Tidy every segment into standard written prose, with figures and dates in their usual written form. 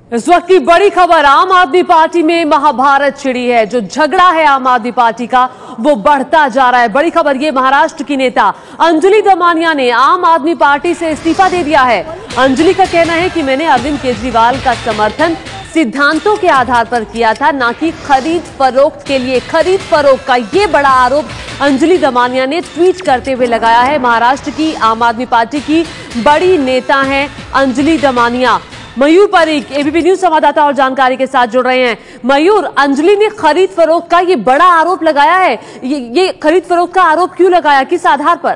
इस वक्त की बड़ी खबर, आम आदमी पार्टी में महाभारत छिड़ी है। जो झगड़ा है आम आदमी पार्टी का वो बढ़ता जा रहा है। बड़ी खबर ये, महाराष्ट्र की नेता अंजलि दमानिया ने आम आदमी पार्टी से इस्तीफा दे दिया है। अंजलि का कहना है कि मैंने अरविंद केजरीवाल का समर्थन सिद्धांतों के आधार पर किया था, ना कि खरीद फरोख्त के लिए। खरीद फरोख्त का ये बड़ा आरोप अंजलि दमानिया ने ट्वीट करते हुए लगाया है। महाराष्ट्र की आम आदमी पार्टी की बड़ी नेता हैं अंजलि दमानिया। मयूर परीख एबीपी न्यूज संवाददाता और जानकारी के साथ जुड़ रहे हैं। मयूर, अंजलि ने खरीद फरोख्त का ये बड़ा आरोप लगाया है। ये खरीद फरोख्त का आरोप क्यों लगाया, किस आधार पर?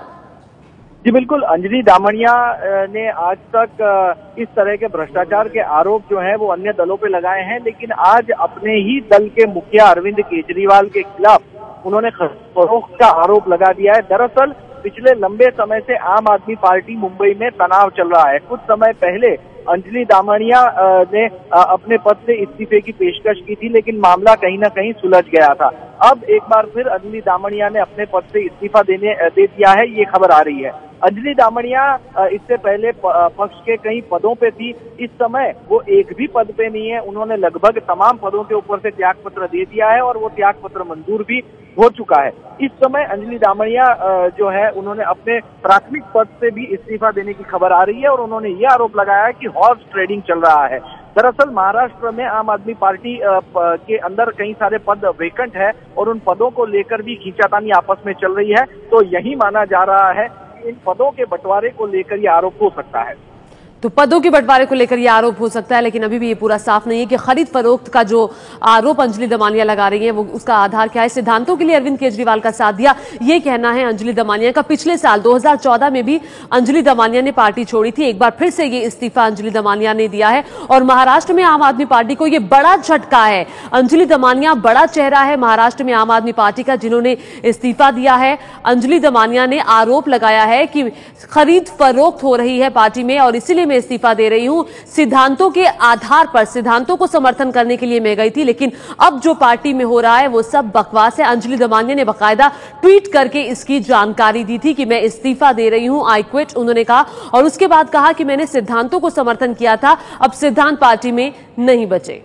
जी बिल्कुल, अंजलि दमानिया ने आज तक इस तरह के भ्रष्टाचार के आरोप जो हैं वो अन्य दलों पे लगाए हैं, लेकिन आज अपने ही दल के मुखिया अरविंद केजरीवाल के खिलाफ उन्होंने खरीद फरोख्त का आरोप लगा दिया है। दरअसल पिछले लंबे समय से आम आदमी पार्टी मुंबई में तनाव चल रहा है। कुछ समय पहले अंजलि दमानिया ने अपने पद से इस्तीफे की पेशकश की थी, लेकिन मामला कहीं ना कहीं सुलझ गया था। अब एक बार फिर अंजलि दमानिया ने अपने पद से इस्तीफा दे दिया है, ये खबर आ रही है। अंजलि दमानिया इससे पहले पक्ष के कई पदों पे थी, इस समय वो एक भी पद पे नहीं है। उन्होंने लगभग तमाम पदों के ऊपर से त्याग पत्र दे दिया है और वो त्याग पत्र मंजूर भी हो चुका है। इस समय अंजलि दमानिया जो है उन्होंने अपने प्राथमिक पद से भी इस्तीफा देने की खबर आ रही है और उन्होंने ये आरोप लगाया है कि हॉर्स ट्रेडिंग चल रहा है। दरअसल महाराष्ट्र में आम आदमी पार्टी के अंदर कई सारे पद वेकेंट है और उन पदों को लेकर भी खींचातानी आपस में चल रही है। तो यही माना जा रहा है कि इन पदों के बंटवारे को लेकर ये आरोप हो सकता है। तो पदों के बंटवारे को लेकर यह आरोप हो सकता है, लेकिन अभी भी ये पूरा साफ नहीं है कि खरीद फरोख्त का जो आरोप अंजलि दमानिया लगा रही है वो उसका आधार क्या है। सिद्धांतों के लिए अरविंद केजरीवाल का साथ दिया, ये कहना है अंजलि दमानिया का। पिछले साल 2014 में भी अंजलि दमानिया ने पार्टी छोड़ी थी। एक बार फिर से ये इस्तीफा अंजलि दमानिया ने दिया है और महाराष्ट्र में आम आदमी पार्टी को यह बड़ा झटका है। अंजलि दमानिया बड़ा चेहरा है महाराष्ट्र में आम आदमी पार्टी का, जिन्होंने इस्तीफा दिया है। अंजलि दमानिया ने आरोप लगाया है कि खरीद फरोख्त हो रही है पार्टी में और इसीलिए मैं इस्तीफा दे रही हूं। सिद्धांतों के आधार पर, सिद्धांतों को समर्थन करने के लिए मैं गई थी, लेकिन अब जो पार्टी में हो रहा है वो सब बकवास है। अंजलि दमानिया ने बकायदा ट्वीट करके इसकी जानकारी दी थी कि मैं इस्तीफा दे रही हूं, आई क्विट उन्होंने कहा, और उसके बाद कहा कि मैंने सिद्धांतों को समर्थन किया था, अब सिद्धांत पार्टी में नहीं बचे।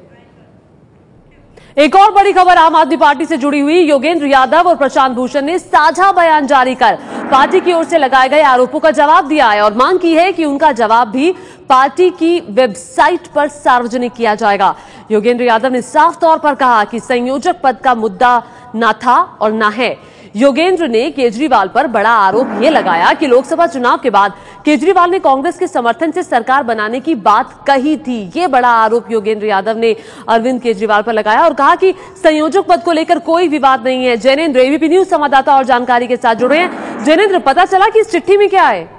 एक और बड़ी खबर आम आदमी पार्टी से जुड़ी हुई, योगेंद्र यादव और प्रशांत भूषण ने साझा बयान जारी कर पार्टी की ओर से लगाए गए आरोपों का जवाब दिया है और मांग की है कि उनका जवाब भी पार्टी की वेबसाइट पर सार्वजनिक किया जाएगा। योगेंद्र यादव ने साफ तौर पर कहा कि संयोजक पद का मुद्दा ना था और ना है। योगेंद्र ने केजरीवाल पर बड़ा आरोप यह लगाया कि लोकसभा चुनाव के बाद केजरीवाल ने कांग्रेस के समर्थन से सरकार बनाने की बात कही थी। यह बड़ा आरोप योगेंद्र यादव ने अरविंद केजरीवाल पर लगाया और कहा कि संयोजक पद को लेकर कोई विवाद नहीं है। जैनेन्द्र एबीपी न्यूज संवाददाता और जानकारी के साथ जुड़े हैं। जैनेन्द्र, पता चला कि इस चिट्ठी में क्या है?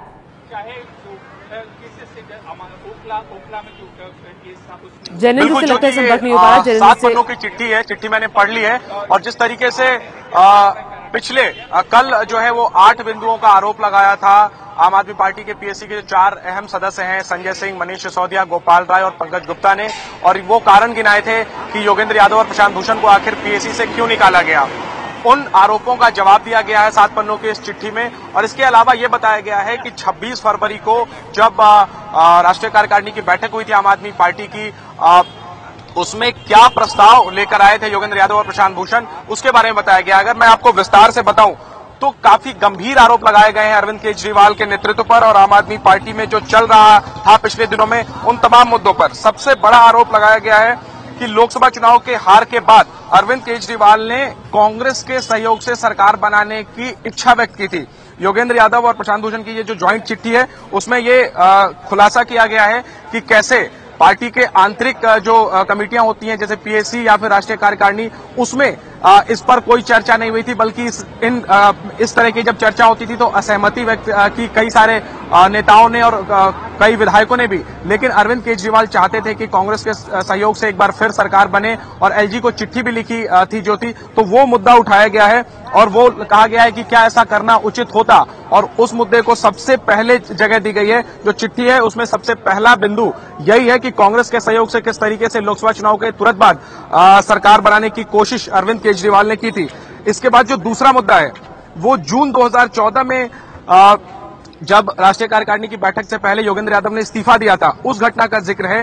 जैनेन्द्र से लगता है संपर्क नहीं हो पा रहा। 7 पन्नों की चिट्ठी है, चिट्ठी मैंने पढ़ ली है और जिस तरीके से पिछले कल जो है वो 8 बिंदुओं का आरोप लगाया था आम आदमी पार्टी के पीएसी के जो 4 अहम सदस्य हैं, संजय सिंह, मनीष सिसोदिया, गोपाल राय और पंकज गुप्ता ने, और वो कारण गिनाए थे कि योगेंद्र यादव और प्रशांत भूषण को आखिर पीएसी से क्यों निकाला गया। उन आरोपों का जवाब दिया गया है 7 पन्नों की इस चिट्ठी में। और इसके अलावा ये बताया गया है कि 26 फरवरी को जब राष्ट्रीय कार्यकारिणी की बैठक हुई थी आम आदमी पार्टी की, उसमें क्या प्रस्ताव लेकर आए थे योगेंद्र यादव और प्रशांत भूषण, उसके बारे में बताया गया। अगर मैं आपको विस्तार से बताऊं तो काफी गंभीर आरोप लगाए गए हैं अरविंद केजरीवाल के नेतृत्व पर और आम आदमी पार्टी में जो चल रहा था पिछले दिनों में उन तमाम मुद्दों पर। सबसे बड़ा आरोप लगाया गया है कि लोकसभा चुनाव के हार के बाद अरविंद केजरीवाल ने कांग्रेस के सहयोग से सरकार बनाने की इच्छा व्यक्त की थी। योगेंद्र यादव और प्रशांत भूषण की ये जो ज्वाइंट चिट्ठी है उसमें ये खुलासा किया गया है कि कैसे पार्टी के आंतरिक जो कमेटियां होती हैं जैसे पीएसी या फिर राष्ट्रीय कार्यकारिणी, उसमें इस पर कोई चर्चा नहीं हुई थी, बल्कि इस तरह की जब चर्चा होती थी तो असहमति व्यक्त की कई सारे नेताओं ने और कई विधायकों ने भी। लेकिन अरविंद केजरीवाल चाहते थे कि कांग्रेस के सहयोग से एक बार फिर सरकार बने और एलजी को चिट्ठी भी लिखी थी जो थी, तो वो मुद्दा उठाया गया है और वो कहा गया है कि क्या ऐसा करना उचित होता, और उस मुद्दे को सबसे पहले जगह दी गई है। जो चिट्ठी है उसमें सबसे पहला बिंदु यही है कि कांग्रेस के सहयोग से किस तरीके से लोकसभा चुनाव के तुरंत बाद सरकार बनाने की कोशिश अरविंद केजरीवाल ने की थी। इसके बाद जो दूसरा मुद्दा है वो जून 2014 में जब राष्ट्रीय कार्यकारिणी की बैठक से पहले योगेंद्र यादव ने इस्तीफा दिया था, उस घटना का जिक्र है।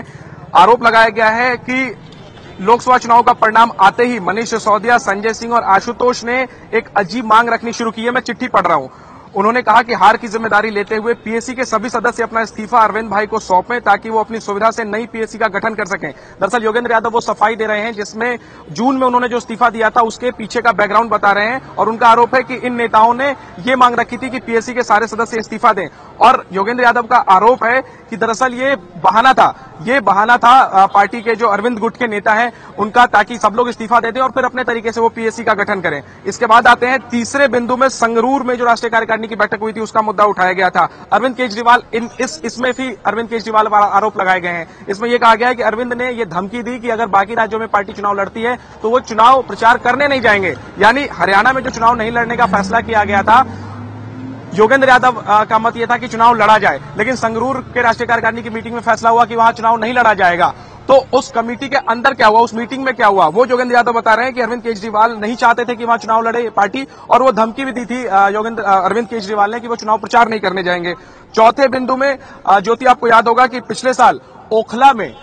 आरोप लगाया गया है कि लोकसभा चुनाव का परिणाम आते ही मनीष सिसोदिया, संजय सिंह और आशुतोष ने एक अजीब मांग रखनी शुरू की है। मैं चिट्ठी पढ़ रहा हूं। उन्होंने कहा कि हार की जिम्मेदारी लेते हुए पीएससी के सभी सदस्य अपना इस्तीफा अरविंद भाई को सौंपें ताकि वो अपनी सुविधा से नई पीएससी का गठन कर सकें। दरअसल योगेंद्र यादव वो सफाई दे रहे हैं जिसमें जून में उन्होंने जो इस्तीफा दिया था उसके पीछे का बैकग्राउंड बता रहे हैं और उनका आरोप है कि इन नेताओं ने ये मांग रखी थी कि पीएससी के सारे सदस्य इस्तीफा दें। और योगेंद्र यादव का आरोप है कि दरअसल ये बहाना था पार्टी के जो अरविंद गुट के नेता हैं उनका, ताकि सब लोग इस्तीफा दे दें और फिर अपने तरीके से वो पीएससी का गठन करें। इसके बाद आते हैं तीसरे बिंदु में, संगरूर में जो राष्ट्रीय कार्यकारिणी की बैठक हुई थी उसका मुद्दा उठाया गया था। अरविंद केजरीवाल इसमें भी अरविंद केजरीवाल वाला आरोप लगाए गए हैं। इसमें यह कहा गया है कि अरविंद ने यह धमकी दी कि अगर बाकी राज्यों में पार्टी चुनाव लड़ती है तो वो चुनाव प्रचार करने नहीं जाएंगे। यानी हरियाणा में जो चुनाव नहीं लड़ने का फैसला किया गया था, योगेंद्र यादव का मत यह था कि चुनाव लड़ा जाए, लेकिन संगरूर के राष्ट्रीय कार्यकारिणी की मीटिंग में फैसला हुआ कि वहां चुनाव नहीं लड़ा जाएगा। तो उस कमेटी के अंदर क्या हुआ, उस मीटिंग में क्या हुआ, वो योगेंद्र यादव बता रहे हैं कि अरविंद केजरीवाल नहीं चाहते थे कि वहां चुनाव लड़े पार्टी, और वो धमकी भी दी थी अरविंद केजरीवाल ने कि वो चुनाव प्रचार नहीं करने जाएंगे। चौथे बिंदु में ज्योति, आपको याद होगा कि पिछले साल ओखला में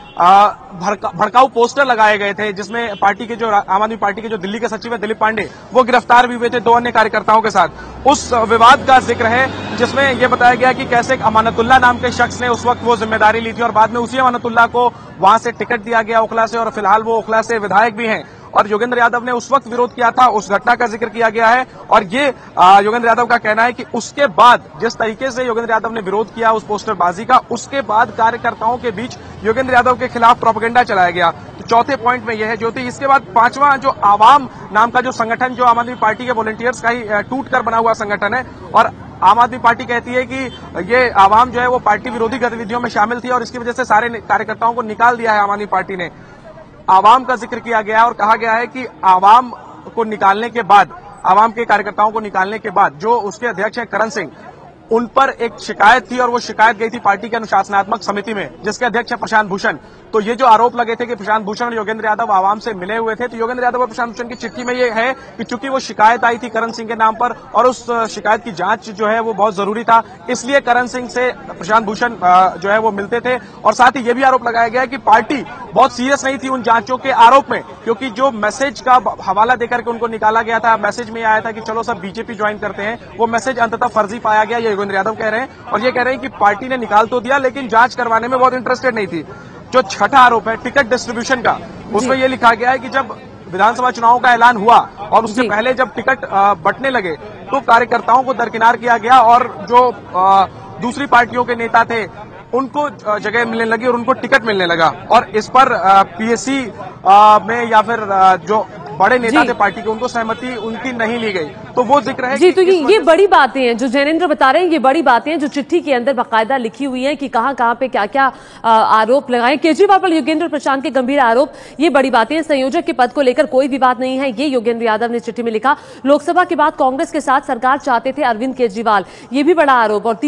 भड़काऊ पोस्टर लगाए गए थे जिसमें पार्टी के जो आम आदमी पार्टी के जो दिल्ली के सचिव है दिलीप पांडे, वो गिरफ्तार भी हुए थे 2 अन्य कार्यकर्ताओं के साथ। उस विवाद का जिक्र है जिसमें यह बताया गया कि कैसे अमानतुल्ला नाम के शख्स ने उस वक्त वो जिम्मेदारी ली थी और बाद में उसी अमानतुल्ला को वहां से टिकट दिया गया ओखला से, और फिलहाल वो ओखला से विधायक भी हैं। और योगेंद्र यादव ने उस वक्त विरोध किया था, उस घटना का जिक्र किया गया है। और ये योगेंद्र यादव का कहना है कि उसके बाद जिस तरीके से योगेंद्र यादव ने विरोध किया उस पोस्टरबाजी का, उसके बाद कार्यकर्ताओं के बीच योगेंद्र यादव के खिलाफ प्रोपेगेंडा चलाया गया। तो चौथे पॉइंट में यह है ज्योति। इसके बाद 5वां जो आवाम नाम का जो संगठन, जो आम आदमी पार्टी के वॉलंटियर्स का ही टूट कर बना हुआ संगठन है, और आम आदमी पार्टी कहती है कि ये आवाम जो है वो पार्टी विरोधी गतिविधियों में शामिल थी और इसकी वजह से सारे कार्यकर्ताओं को निकाल दिया है आम आदमी पार्टी ने। आवाम का जिक्र किया गया है और कहा गया है कि आवाम को निकालने के बाद, आवाम के कार्यकर्ताओं को निकालने के बाद जो उसके अध्यक्ष हैं करण सिंह, उन पर एक शिकायत थी और वो शिकायत गई थी पार्टी की अनुशासनात्मक समिति में जिसके अध्यक्ष है प्रशांत भूषण। तो ये जो आरोप लगे थे कि प्रशांत भूषण और योगेंद्र यादव आवाम से मिले हुए थे, तो योगेंद्र यादव और प्रशांत भूषण की चिट्ठी में ये है कि चूंकि वो शिकायत आई थी करण सिंह के नाम पर और उस शिकायत की जांच जो है वो बहुत जरूरी था, इसलिए करण सिंह से प्रशांत भूषण जो है वो मिलते थे। और साथ ही ये भी आरोप लगाया गया है कि पार्टी बहुत सीरियस नहीं थी उन जांचों के आरोप में, क्योंकि जो मैसेज का हवाला देकर के उनको निकाला गया था, मैसेज में आया था कि चलो सब बीजेपी ज्वाइन करते हैं, वो मैसेज अंततः फर्जी पाया गया, ये योगेंद्र यादव कह रहे हैं। और ये कह रहे हैं कि पार्टी ने निकाल तो दिया लेकिन जांच करवाने में बहुत इंटरेस्टेड नहीं थी। जो छठा आरोप है टिकट डिस्ट्रीब्यूशन का, उसमें यह लिखा गया है कि जब विधानसभा चुनाव का ऐलान हुआ और उससे पहले जब टिकट बंटने लगे तो कार्यकर्ताओं को दरकिनार किया गया और जो दूसरी पार्टियों के नेता थे उनको जगह मिलने लगी और उनको टिकट मिलने लगा। और इस पर पीएससी में या फिर जो बड़े नेता थे पार्टी के, उनको सहमति उनकी नहीं ली गई। तो वो जिक्र है जी। तो ये बड़ी बातें हैं जो जैनेंद्र बता रहे हैं, ये बड़ी बातें हैं जो चिट्ठी के अंदर बाकायदा लिखी हुई है कि कहां पे क्या क्या आरोप लगाए केजरीवाल पर, योगेंद्र प्रशांत के गंभीर आरोप, ये बड़ी बातें हैं। संयोजक के पद को लेकर कोई विवाद नहीं है, ये योगेंद्र यादव ने चिट्ठी में लिखा। लोकसभा के बाद कांग्रेस के साथ सरकार चाहते थे अरविंद केजरीवाल, ये भी बड़ा आरोप। और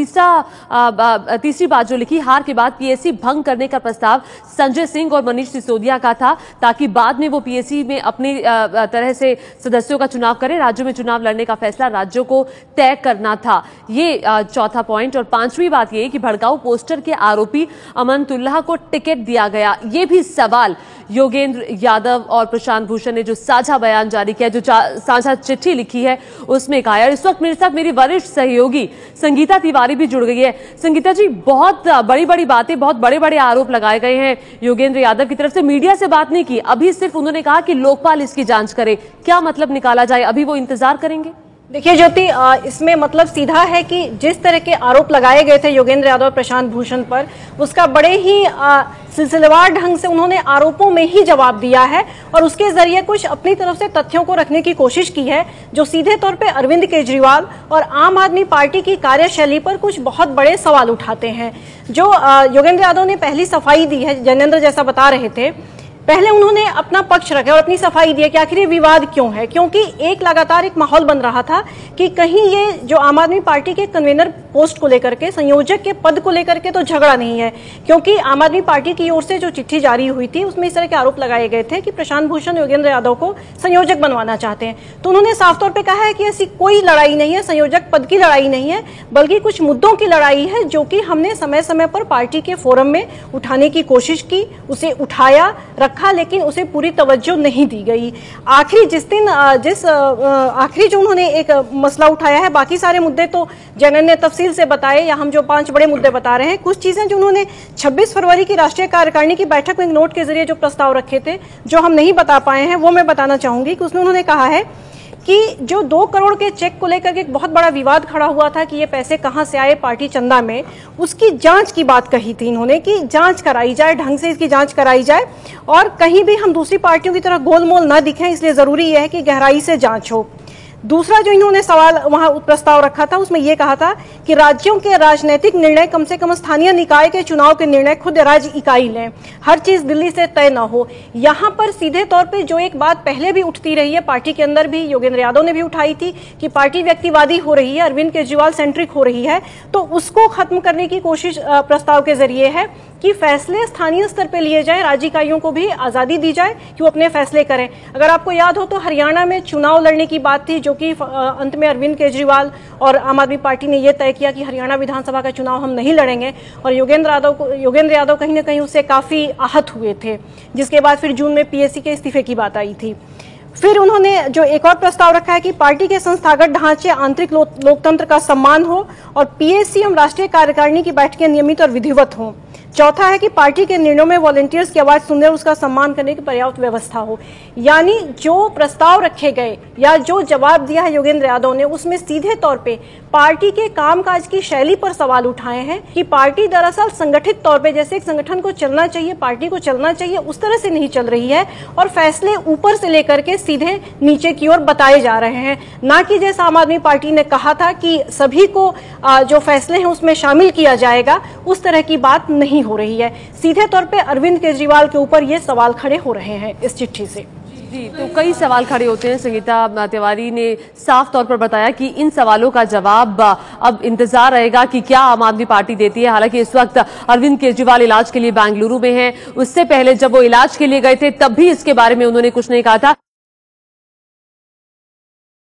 तीसरी बात जो लिखी, हार के बाद पीएससी भंग करने का प्रस्ताव संजय सिंह और मनीष सिसोदिया का था ताकि बाद में वो पीएससी में अपनी तरह से सदस्यों का चुनाव करें। राज्यों में चुनाव लड़ने का फैसला राज्यों को तय करना था, ये चौथा पॉइंट। और 5वीं बात ये कि भड़काऊ पोस्टर के आरोपी अमानतुल्लाह को टिकट दिया गया, ये भी सवाल। योगेंद्र यादव और प्रशांत भूषण ने जो साझा बयान जारी किया, जो साझा चिट्ठी लिखी है, उसमें कहा। और इस वक्त मेरे साथ मेरी वरिष्ठ सहयोगी संगीता तिवारी भी जुड़ गई है। संगीता जी, बहुत बड़ी बड़ी बातें, बहुत बड़े बड़े आरोप लगाए गए हैं योगेंद्र यादव की तरफ से। मीडिया से बात नहीं की, अभी सिर्फ उन्होंने कहा कि लोकपाल इसकी जांच करे। क्या मतलब निकाला जाए, अभी वो इंतजार करेंगे? देखिए ज्योति, इसमें मतलब सीधा है कि जिस तरह के आरोप लगाए गए थे योगेंद्र यादव और प्रशांत भूषण पर, उसका बड़े ही सिलसिलेवार ढंग से उन्होंने आरोपों में ही जवाब दिया है और उसके जरिए कुछ अपनी तरफ से तथ्यों को रखने की कोशिश की है जो सीधे तौर पे अरविंद केजरीवाल और आम आदमी पार्टी की कार्यशैली पर कुछ बहुत बड़े सवाल उठाते हैं। जो योगेंद्र यादव ने पहली सफाई दी है, जैनेंद्र जैसा बता रहे थे, पहले उन्होंने अपना पक्ष रखा और अपनी सफाई दी कि आखिर ये विवाद क्यों है, क्योंकि एक लगातार एक माहौल बन रहा था कि कहीं ये जो आम आदमी पार्टी के कन्वीनर पोस्ट को लेकर के, संयोजक के पद को लेकर के तो झगड़ा नहीं है, क्योंकि आम आदमी पार्टी की ओर से जो चिट्ठी जारी हुई थी उसमें इस तरह के आरोप लगाए गए थे कि प्रशांत भूषण योगेंद्र यादव को संयोजक बनवाना चाहते हैं। तो उन्होंने साफ तौर पर कहा है कि ऐसी कोई लड़ाई नहीं है, संयोजक पद की लड़ाई नहीं है, बल्कि कुछ मुद्दों की लड़ाई है जो कि हमने समय समय पर पार्टी के फोरम में उठाने की कोशिश की, उसे उठाया रखा, लेकिन उसे पूरी तवज्जो नहीं दी गई। आखिरी जो उन्होंने एक मसला उठाया है, बाकी सारे मुद्दे तो जनरल ने तफसील से बताए, या हम जो 5 बड़े मुद्दे बता रहे हैं, कुछ चीजें जो उन्होंने 26 फरवरी की राष्ट्रीय कार्यकारिणी की बैठक में एक नोट के जरिए जो प्रस्ताव रखे थे, जो हम नहीं बता पाए हैं, वो मैं बताना चाहूंगी कि उसमें उन्होंने कहा है कि जो 2 करोड़ के चेक को लेकर एक बहुत बड़ा विवाद खड़ा हुआ था कि ये पैसे कहां से आए पार्टी चंदा में, उसकी जांच की बात कही थी इन्होंने कि जांच कराई जाए, ढंग से इसकी जांच कराई जाए और कहीं भी हम दूसरी पार्टियों की तरह गोलमोल न दिखें, इसलिए जरूरी यह है कि गहराई से जांच हो। दूसरा जो इन्होंने सवाल वहां प्रस्ताव रखा था, उसमें यह कहा था कि राज्यों के राजनीतिक निर्णय कम से कम स्थानीय निकाय के चुनाव के निर्णय खुद राज्य इकाई लें, हर चीज दिल्ली से तय न हो। यहां पर सीधे तौर पे जो एक बात पहले भी उठती रही है, पार्टी के अंदर भी योगेंद्र यादव ने भी उठाई थी कि पार्टी व्यक्तिवादी हो रही है, अरविंद केजरीवाल सेंट्रिक हो रही है, तो उसको खत्म करने की कोशिश प्रस्ताव के जरिए है कि फैसले स्थानीय स्तर पे लिए जाएं, राज्य इकाइयों को भी आजादी दी जाए कि वो अपने फैसले करें। अगर आपको याद हो तो हरियाणा में चुनाव लड़ने की बात थी, जो कि अंत में अरविंद केजरीवाल और आम आदमी पार्टी ने यह तय किया कि हरियाणा विधानसभा का चुनाव हम नहीं लड़ेंगे, और योगेंद्र यादव कहीं ना कहीं उससे काफी आहत हुए थे, जिसके बाद फिर जून में पीएससी के इस्तीफे की बात आई थी। फिर उन्होंने जो एक और प्रस्ताव रखा है कि पार्टी के संस्थागत ढांचे, आंतरिक लोकतंत्र का सम्मान हो और पीएससी एवं राष्ट्रीय कार्यकारिणी की बैठकें नियमित और विधिवत हों। चौथा है कि पार्टी के निर्णयों में वॉलंटियर्स की आवाज सुनने और उसका सम्मान करने की पर्याप्त व्यवस्था हो। यानी जो प्रस्ताव रखे गए या जो जवाब दिया है योगेंद्र यादव ने, उसमें सीधे तौर पे पार्टी के कामकाज की शैली पर सवाल उठाए हैं कि पार्टी दरअसल संगठित तौर पे, जैसे एक संगठन को चलना चाहिए, पार्टी को चलना चाहिए, उस तरह से नहीं चल रही है, और फैसले ऊपर से लेकर के सीधे नीचे की ओर बताए जा रहे हैं, ना कि जैसा आम आदमी पार्टी ने कहा था कि सभी को जो फैसले हैं उसमें शामिल किया जाएगा, उस तरह की बात नहीं हो रही है। सीधे तौर पे अरविंद केजरीवाल के ऊपर ये सवाल खड़े हो रहे हैं इस चिट्ठी से। जी, तो कई सवाल खड़े होते हैं। संगीता तिवारी ने साफ तौर पर बताया कि इन सवालों का जवाब अब इंतजार रहेगा कि क्या आम आदमी पार्टी देती है। हालांकि इस वक्त अरविंद केजरीवाल इलाज के लिए बेंगलुरु में हैं। उससे पहले जब वो इलाज के लिए गए थे तब भी इसके बारे में उन्होंने कुछ नहीं कहा था।